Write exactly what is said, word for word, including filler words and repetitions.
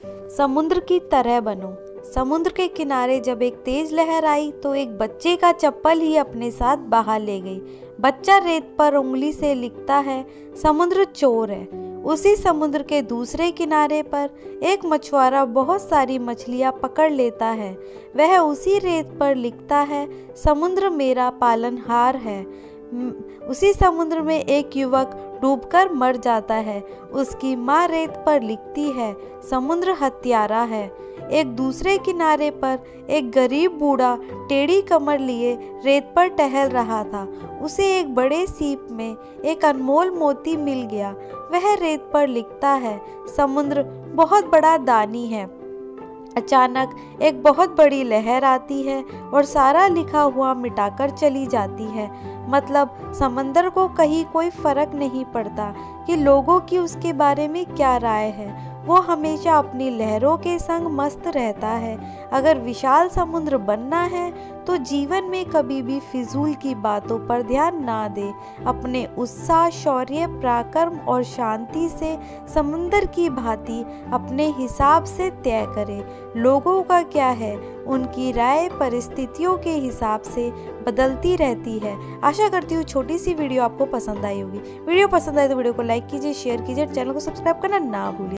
समुद्र की तरह बनो। समुद्र के किनारे जब एक तेज लहर आई तो एक बच्चे का चप्पल ही अपने साथ बहा ले गई। बच्चा रेत पर उंगली से लिखता है, समुद्र चोर है। उसी समुद्र के दूसरे किनारे पर एक मछुआरा बहुत सारी मछलियां पकड़ लेता है। वह उसी रेत पर लिखता है, समुद्र मेरा पालनहार है। उसी समुद्र में एक युवक डूबकर मर जाता है। उसकी माँ रेत पर लिखती है, समुद्र हत्यारा है। एक दूसरे किनारे पर एक गरीब बूढ़ा टेढ़ी कमर लिए रेत पर टहल रहा था। उसे एक बड़े सीप में एक अनमोल मोती मिल गया। वह रेत पर लिखता है, समुद्र बहुत बड़ा दानी है। अचानक एक बहुत बड़ी लहर आती है और सारा लिखा हुआ मिटाकर चली जाती है। मतलब समंदर को कहीं कोई फर्क नहीं पड़ता कि लोगों की उसके बारे में क्या राय है। वो हमेशा अपनी लहरों के संग मस्त रहता है। अगर विशाल समुद्र बनना है तो जीवन में कभी भी फिजूल की बातों पर ध्यान ना दे। अपने उत्साह, शौर्य, पराक्रम और शांति से समुद्र की भांति अपने हिसाब से तय करे। लोगों का क्या है, उनकी राय परिस्थितियों के हिसाब से बदलती रहती है। आशा करती हूँ छोटी सी वीडियो आपको पसंद आई होगी। वीडियो पसंद आए तो वीडियो को लाइक कीजिए, शेयर कीजिए, चैनल को सब्सक्राइब करना ना भूलिए।